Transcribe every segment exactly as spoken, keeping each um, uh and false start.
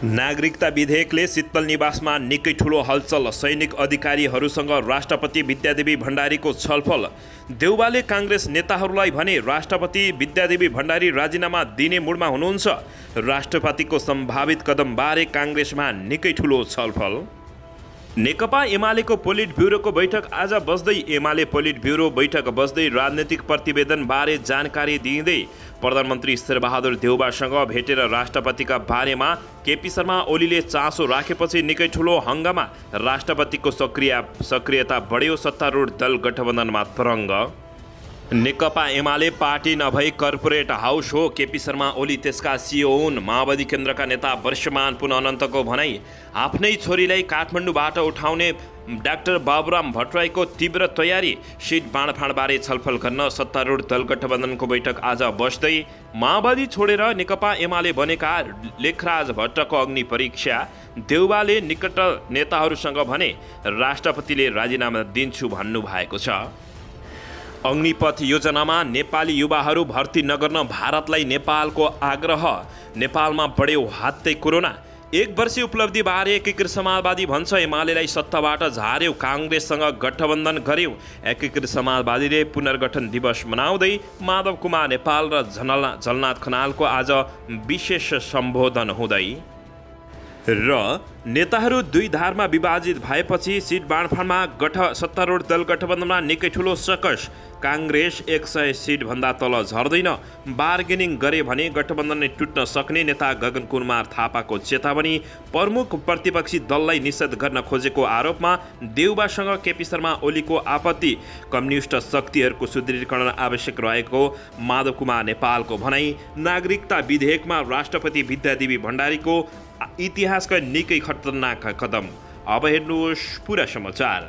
नागरिकता विधेयकले शीतल निवासमा निकै ठुलो हलचल। सैनिक अधिकारीहरूसँग राष्ट्रपति विद्यादेवी भण्डारीको छलफल। देउवाले काङ्ग्रेस नेताहरूलाई भने राष्ट्रपति विद्यादेवी भण्डारी राजीनामा दिने मुडमा हुनुहुन्छ। राष्ट्रपतिको सम्भावित कदमबारे काङ्ग्रेसमा निकै ठुलो छलफल। नेकपा एमालेको पोलिट ब्युरोको बैठक आज बस्दै एमाले पोलिट ब्युरो बैठक बस्दै राजनीतिक प्रतिवेदनबारे जानकारी दिँदै प्रधानमन्त्री शेरबहादुर देउवासँग भेटेर राष्ट्रपतिका बारेमा केपी शर्मा ओलीले चासो राखेपछि निकै ठुलो हङ्गामा। राष्ट्रपतिको सक्रिय सक्रियता बढ्यो। सत्तारूढ दल गठबन्धनमा तरङ्ग। नेकपा एमाले पार्टी नभई कर्पोरेट हाउस हो। केपी शर्मा ओली त्यसका सिइओ हुन्। माओवादी केन्द्रका नेता वर्षमान पुनः अनन्तको भनाई। आफ्नै छोरीलाई काठमाडौँबाट उठाउने डाक्टर बाबुराम भट्टराईको तीव्र तयारी। सिट बाँडफाँडबारे छलफल गर्न सत्तारूढ दल गठबन्धनको बैठक आज बस्दै माओवादी छोडेर नेकपा एमाले बनेका लेखराज भट्टको अग्नि परीक्षा। देउवाले निकट नेताहरूसँग भने राष्ट्रपतिले राजीनामा दिन्छु भन्नुभएको छ। अग्निपथ योजनामा नेपाली युवाहरू भर्ती नगर्न भारतलाई नेपालको आग्रह। नेपालमा बढ्यो हात्तै कोरोना। एक वर्षीय उपलब्धिबारे एकीकृत समाजवादी भन्छ एमालेलाई सत्ताबाट झार्यो, काङ्ग्रेससँग गठबन्धन गर्यो। एकीकृत समाजवादीले पुनर्गठन दिवस मनाउँदै माधव कुमार नेपाल र झनला झलनाथ खनालको आज विशेष सम्बोधन हुँदै र नेताहरू दुई धारमा विभाजित भएपछि सिट बाँडफाँडमा गठ सत्तारूढ दल गठबन्धनमा निकै ठुलो सकस। काङ्ग्रेस एक सय सिटभन्दा तल झर्दैन। बार्गेनिङ गरे भने गठबन्धनले टुट्न सक्ने नेता गगन कुमार थापाको चेतावनी। प्रमुख प्रतिपक्षी दललाई निषेध गर्न खोजेको आरोपमा देउवासँग केपी शर्मा ओलीको आपत्ति। कम्युनिस्ट शक्तिहरूको सुदृढीकरण आवश्यक रहेको माधव कुमार नेपालको भनाई। नागरिकता विधेयकमा राष्ट्रपति विद्यादेवी भण्डारीको इतिहासका निकै खतरनाक कदम। अब हेर्नुहोस् पुरा समाचार।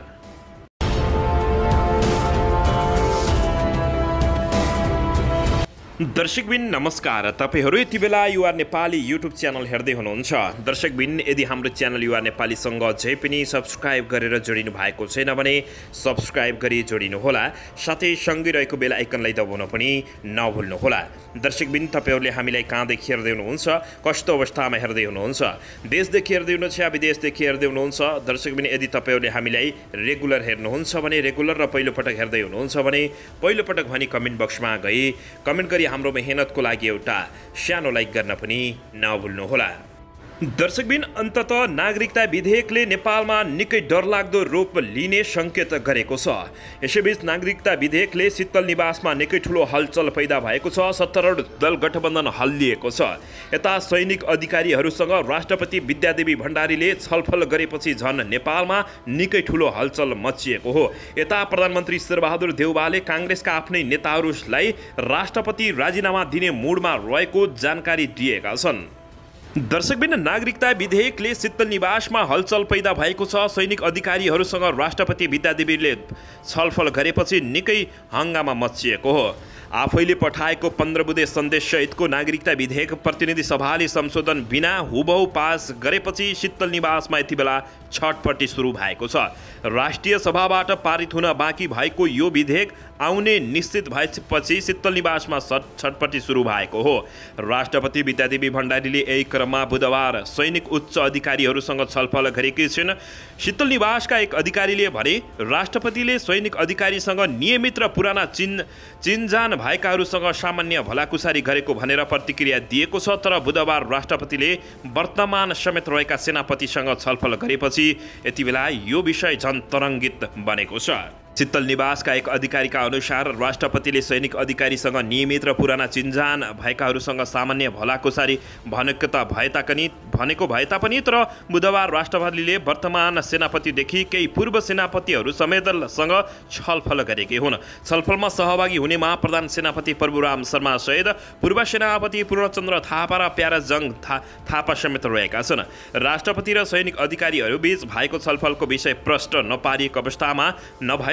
दर्शकबिन नमस्कार। तपाईहरू यति बेला युआर नेपाली युट्युब च्यानल हेर्दै हुनुहुन्छ। दर्शकबिन यदि हाम्रो च्यानल युआर नेपालीसँग अझै पनि सब्सक्राइब गरेर जोडिनु भएको छैन भने सब्सक्राइब गरी जोडिनुहोला। साथै सँगै रहेको बेल आइकनलाई दबाउन पनि नभुल्नुहोला। दर्शकबिन तपाईहरूले हामीलाई कहाँदेखि हेर्दै हुनुहुन्छ, कस्तो अवस्थामा हेर्दै हुनुहुन्छ, देशदेखि हेर्दै हुनुहुन्छ या विदेशदेखि हेर्दै हुनुहुन्छ। दर्शकबिन यदि तपाईहरूले हामीलाई रेगुलर हेर्नुहुन्छ भने रेगुलर र पहिलोपटक हेर्दै हुनुहुन्छ भने पहिलोपटक भनी कमेन्ट बक्समा गई कमेन्ट गरी हाम्रो मेहनतको लागि एउटा सानो लाइक गर्न पनि नभुल्नुहोला। दर्शकबिन अन्ततः नागरिकता विधेयकले नेपालमा निकै डरलाग्दो रूप लिने सङ्केत गरेको छ। यसैबीच नागरिकता विधेयकले शीतल निवासमा निकै ठुलो हलचल पैदा भएको छ। सत्तारूढ दल गठबन्धन हल्लिएको छ। यता सैनिक अधिकारीहरूसँग राष्ट्रपति विद्यादेवी भण्डारीले छलफल गरेपछि झन् नेपालमा निकै ठुलो हलचल मचिएको हो। यता प्रधानमन्त्री शेरबहादुर देउवाले काङ्ग्रेसका आफ्नै नेताहरूलाई राष्ट्रपति राजीनामा दिने मुडमा रहेको जानकारी दिएका छन्। दर्शकबिन नागरिकता विधेयकले शीतल निवासमा हलचल पैदा भएको छ। सैनिक अधिकारीहरूसँग राष्ट्रपति विद्यादेवीले छलफल गरेपछि निकै हङ्गामा मचिएको हो। आफैले पठाएको पन्ध्र बुँदे सन्देशसहितको नागरिकता विधेयक प्रतिनिधि सभाले संशोधन बिना हुबहु पास गरेपछि शीतल निवासमा यति बेला छटपट्टि सुरु भएको छ। राष्ट्रिय सभाबाट पारित हुन बाँकी भएको यो विधेयक आउने निश्चित भएपछि शीतल निवासमा छटपट्टि सुरु भएको हो। राष्ट्रपति विद्यादेवी भण्डारीले यही क्रममा बुधबार सैनिक उच्च अधिकारीहरूसँग छलफल गरेकी छिन्। शीतल निवासका एक अधिकारीले भने राष्ट्रपतिले सैनिक अधिकारीसँग नियमित र पुराना चिन चिनजान भएकाहरूसँग सामान्य भलाकुसारी गरेको भनेर प्रतिक्रिया दिएको छ। तर बुधबार राष्ट्रपतिले वर्तमान समेत रहेका सेनापतिसँग छलफल गरेपछि यति बेला यो विषय झन् तरङ्गित बनेको छ। शीतल निवासका एक अधिकारीका अनुसार राष्ट्रपतिले सैनिक अधिकारीसँग नियमित र पुराना चिन्जान भएकाहरूसँग सामान्य भलाकुसारी भनेको त भए ताकनि भनेको भए तापनि तर बुधबार राष्ट्रपतिले वर्तमान सेनापतिदेखि केही पूर्व सेनापतिहरू समेतसँग छलफल गरेकै हुन्। छलफलमा सहभागी हुनेमा प्रधान सेनापति प्रभुराम शर्मा सहित पूर्व सेनापति पूर्णचन्द्र थापा र प्याराजङ था थापा समेत रहेका छन्। राष्ट्रपति र सैनिक अधिकारीहरू बीच भएको छलफलको विषय प्रष्ट नपारिएको अवस्थामा नभए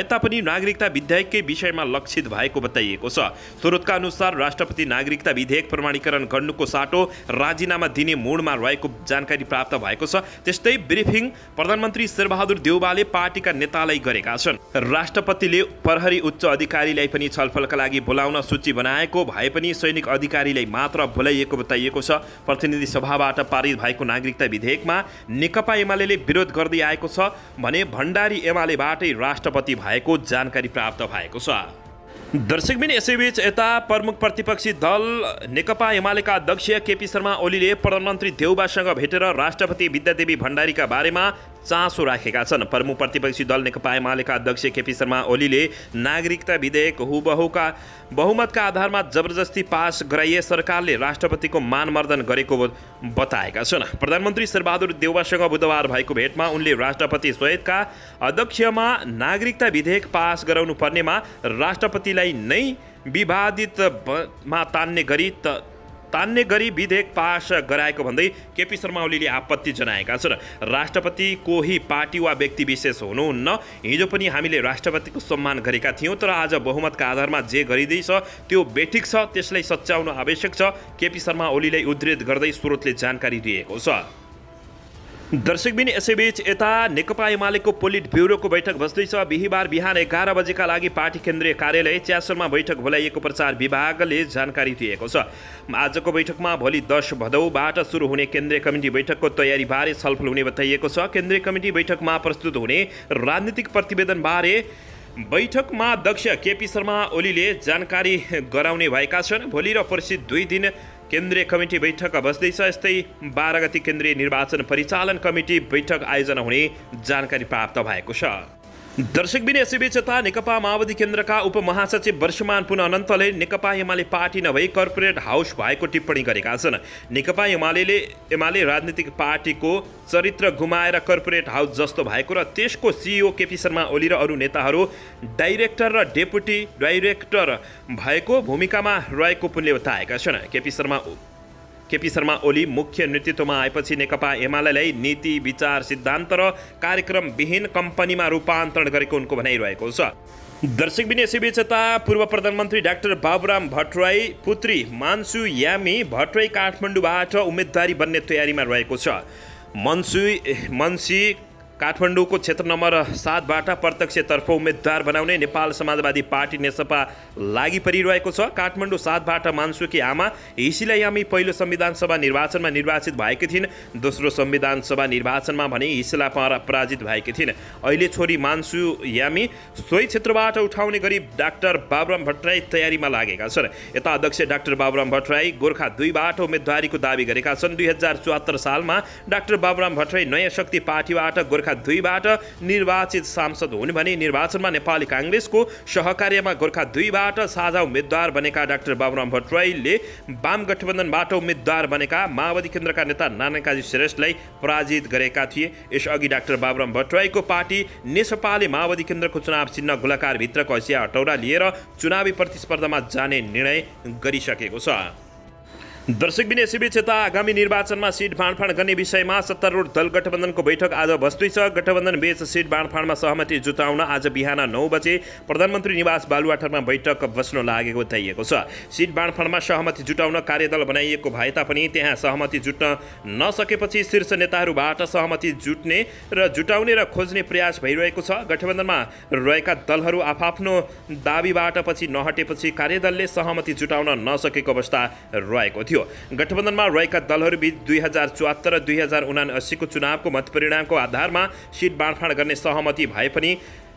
तापनि नागरिकता विधेयककै विषयमा लक्षित भएको बताइएको छ। स्रोतका अनुसार राष्ट्रपति नागरिकता विधेयक प्रमाणीकरण गर्नुको साटो राजीनामा दिने मोडमा रहेको जानकारी प्राप्त भएको छ। त्यस्तै ब्रिफिङ प्रधानमन्त्री शेरबहादुर देउवाले पार्टीका नेतालाई गरेका छन्। राष्ट्रपतिले प्रहरी उच्च अधिकारीलाई पनि छलफलका लागि बोलाउन सूची बनाएको भए पनि सैनिक अधिकारीलाई मात्र बोलाइएको बताइएको छ। प्रतिनिधि सभाबाट पारित भएको नागरिकता विधेयकमा नेकपा एमाले विरोध गर्दै आएको छ भने भण्डारी एमालेबाटै राष्ट्रपति भएको जानकारी प्राप्त भएको छ। दर्शकबिन यसैबीच यता प्रमुख प्रतिपक्षी दल नेकपा एमालेका अध्यक्ष केपी शर्मा ओलीले प्रधानमन्त्री देउबासँग भेटेर राष्ट्रपति विद्यादेवी भण्डारीका बारेमा चासो राखेका छन्। प्रमुख प्रतिपक्षी दल नेकपा एमालेका अध्यक्ष केपी शर्मा ओलीले नागरिकता विधेयक हुबहुका बहुमतका आधारमा जबरजस्ती पास गराइए सरकारले राष्ट्रपतिको मानमर्दन गरेको बताएका छन्। प्रधानमन्त्री शेरबहादुर देउवासँग बुधबार भएको भेटमा उनले राष्ट्रपति सहितका अध्यक्षमा नागरिकता विधेयक पास गराउनु पर्नेमा राष्ट्रपतिलाई नै विवादितमा तान्ने गरी त तान्ने गरी विधेयक पास गराएको भन्दै केपी शर्मा ओलीले आपत्ति जनाएका छन्। राष्ट्रपति कोही पार्टी वा व्यक्ति विशेष हुनुहुन्न। हिजो पनि हामीले राष्ट्रपतिको सम्मान गरेका थियौँ, तर आज बहुमतका आधारमा जे गरिँदैछ त्यो बेठिक छ, त्यसलाई सच्याउन आवश्यक छ। केपी शर्मा ओलीलाई उद्धृत गर्दै स्रोतले जानकारी दिएको छ। दर्शकबिन यसैबीच यता नेकपा एमालेको पोलिट ब्युरोको बैठक बस्दैछ। बिहिबार बिहान एघार बजेका लागि पार्टी केन्द्रीय कार्यालय च्यासरमा बैठक बोलाइएको प्रचार विभागले जानकारी दिएको छ। आजको बैठकमा भोलि दस भदौबाट सुरु हुने केन्द्रीय कमिटी बैठकको तयारीबारे छलफल हुने बताइएको छ। केन्द्रीय कमिटी बैठकमा प्रस्तुत हुने राजनीतिक प्रतिवेदनबारे बैठकमा अध्यक्ष केपी शर्मा ओलीले जानकारी गराउने भएका छन्। भोलि र पर्सि दुई दिन केन्द्रीय कमिटी बैठक बस्दैछ। यस्तै बाह्र गति केन्द्रीय निर्वाचन परिचालन कमिटी बैठक आयोजना हुने जानकारी प्राप्त भएको छ। दर्शकबिन यसैबीच यता नेकपा माओवादी केन्द्रका उपमहासचिव वर्षमान पुन अनन्तले नेकपा एमाले पार्टी नभई कर्पोरेट हाउस भएको टिप्पणी गरेका छन्। नेकपा एमाले एमाले राजनीतिक पार्टीको चरित्र गुमाएर कर्पोरेट हाउस जस्तो भएको र त्यसको सिइओ केपी शर्मा ओली र अरू नेताहरू डाइरेक्टर र डेपुटी डाइरेक्टर भएको भूमिकामा रहेको पुनले बताएका छन्। केपी शर्मा केपी शर्मा ओली मुख्य नेतृत्वमा आएपछि नेकपा एमालेलाई नीति विचार सिद्धान्त र कार्यक्रमविहीन कम्पनीमा रूपान्तरण गरेको उनको भनाइरहेको छ। दर्शकबिन यसैबीच यता पूर्व प्रधानमन्त्री डाक्टर बाबुराम भट्टराई पुत्री मान्सु यामी भट्टराई काठमाडौँबाट उम्मेदवारी बन्ने तयारीमा रहेको छ। मन्सु मन्सी काठमाडौँको क्षेत्र नम्बर सातबाट प्रत्यक्षतर्फ उम्मेदवार बनाउने नेपाल समाजवादी पार्टी नेसपा लागि परिरहेको छ। काठमाडौँ सातबाट मान्सुकी आमा हिसिला यामी पहिलो संविधान सभा निर्वाचनमा निर्वाचित भएकी थिइन्। दोस्रो संविधान सभा निर्वाचनमा भने हिसिला पराजित भएकी थिइन्। अहिले छोरी मान्सु यामी सोही क्षेत्रबाट उठाउने गरी डाक्टर बाबुराम भट्टराई तयारीमा लागेका छन्। यता अध्यक्ष डाक्टर बाबुराम भट्टराई गोर्खा दुईबाट उम्मेदवारीको दावी गरेका छन्। दुई हजार चौहत्तर सालमा डाक्टर बाबुराम भट्टराई नयाँ शक्ति पार्टीबाट गोर्खा दुईबाट निर्वाचित सांसद हुन् भने निर्वाचनमा नेपाली काङ्ग्रेसको सहकार्यमा गोर्खा दुईबाट साझा उम्मेद्वार बनेका डाक्टर बाबुराम भट्टराईले वाम गठबन्धनबाट उम्मेद्वार बनेका माओवादी केन्द्रका नेता नारायण श्रेष्ठलाई पराजित गरेका थिए। यसअघि डाक्टर बाबुराम भट्टराईको पार्टी नेसपाले माओवादी केन्द्रको चुनाव चिन्ह गोलाकारभित्रको हँसिया हटौरा लिएर चुनावी प्रतिस्पर्धामा जाने निर्णय गरिसकेको छ। दर्शकबिन यसैबीच यता आगामी निर्वाचनमा सिट बाँडफाँड गर्ने विषयमा सत्तारूढ दल गठबन्धनको बैठक आज बस्दैछ। गठबन्धन बीच सिट बाँडफाँडमा सहमति जुटाउन आज बिहान नौ बजे प्रधानमन्त्री निवास बालुवाटारमा बैठक बस्न लागेको बताइएको छ। सिट बाँडफाँडमा सहमति जुटाउन कार्यदल बनाइएको भए तापनि त्यहाँ सहमति जुट्न नसकेपछि शीर्ष नेताहरूबाट सहमति जुट्ने र जुटाउने र खोज्ने प्रयास भइरहेको छ। गठबन्धनमा रहेका दलहरू आफआफ्नो दाबीबाट पछि नहटेपछि कार्यदलले सहमति जुटाउन नसकेको अवस्था रहेको थियो। गठबन्धनमा रहेका दलहरूबीच दुई हजार चौहत्तर र दुई हजार उनासीको चुनावको मतपरिणामको आधारमा सिट बाँडफाँड गर्ने सहमति भए पनि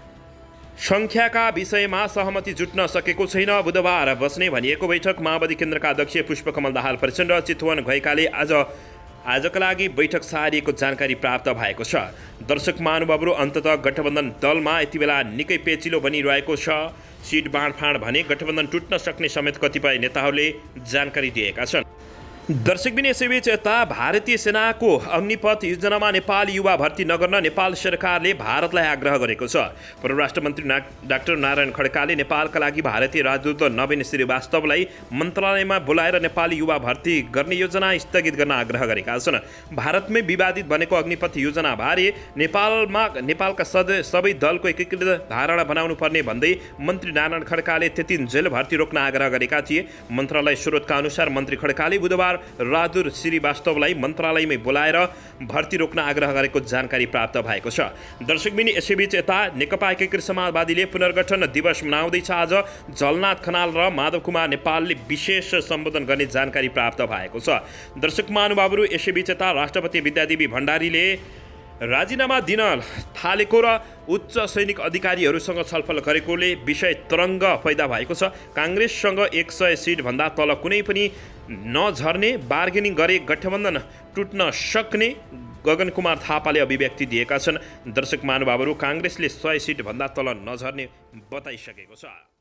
सङ्ख्याका विषयमा सहमति जुट्न सकेको छैन। बुधबार बस्ने भनिएको बैठक माओवादी केन्द्रका अध्यक्ष पुष्पकमल दाहाल प्रचण्ड चितवन गएकाले आज आजका लागि बैठक सारिएको जानकारी प्राप्त भएको छ। दर्शक महानुभावहरू अन्ततः गठबन्धन दलमा यति बेला निकै पेचिलो बनिरहेको छ। सिट बाँडफाँड भने गठबन्धन टुट्न सक्ने समेत कतिपय नेताहरूले जानकारी दिएका छन्। दर्शकबिन यसैबीच यता भारतीय सेनाको अग्निपथ योजनामा नेपाली युवा भर्ती नगर्न नेपाल सरकारले भारतलाई आग्रह गरेको छ। परराष्ट्र मन्त्री ना डाक्टर नारायण खड्काले नेपालका लागि भारतीय राजदूत नवीन श्रीवास्तवलाई मन्त्रालयमा बोलाएर नेपाली युवा भर्ती गर्ने योजना स्थगित गर्न आग्रह गरेका छन्। भारतमै विवादित बनेको अग्निपथ योजना बारे नेपालमा नेपालका सद सबै दलको एकीकृत धारणा बनाउनु पर्ने भन्दै मन्त्री नारायण खड्काले त्यतिन्जेल भर्ती रोक्न आग्रह गरेका थिए। मन्त्रालय स्रोतका अनुसार मन्त्री खड्काले बुधबार राजदूत श्रीवास्तवलाई मन्त्रालयमै बोलाएर भर्ती रोक्न आग्रह गरेको जानकारी प्राप्त भएको छ। दर्शकबिन यसैबीच यता नेकपा एकीकृत समाजवादीले पुनर्गठन दिवस मनाउँदैछ। आज जलनाथ खनाल र माधव कुमार नेपालले विशेष सम्बोधन गर्ने जानकारी प्राप्त भएको छ। दर्शक महानुभावहरू यसैबीच यता राष्ट्रपति विद्यादेवी भण्डारीले राजीनामा दिन थालेको र उच्च सैनिक अधिकारीहरूसँग छलफल गरेकोले विषय तरङ्ग पैदा भएको छ। काङ्ग्रेससँग एक सय सिटभन्दा तल कुनै पनि नझर्ने बार्गेनिङ गरे गठबन्धन टुट्न सक्ने गगन कुमार थापाले अभिव्यक्ति दिएका छन्। दर्शक महानुभावहरू काङ्ग्रेसले सय सिटभन्दा तल नझर्ने बताइसकेको छ।